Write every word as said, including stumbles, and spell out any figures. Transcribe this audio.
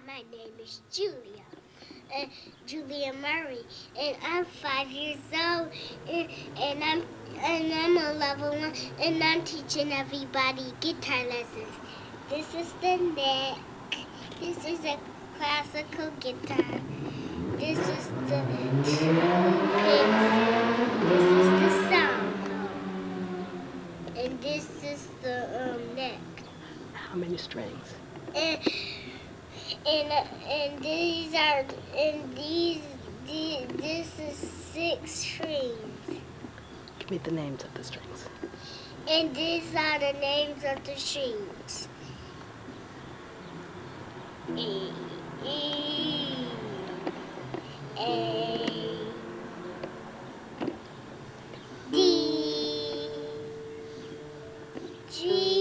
my name is Julia, uh, Julia Murray, and I'm five years old, and, and I'm and I'm a level one, and I'm teaching everybody guitar lessons. This is the neck. This is a classical guitar. This is the two picks. This is the sound hole, and this is the um, neck. How many strings? And and and these are and these, these this is six strings. Give me the names of the strings. And these are the names of the strings. E, E, A, D, G.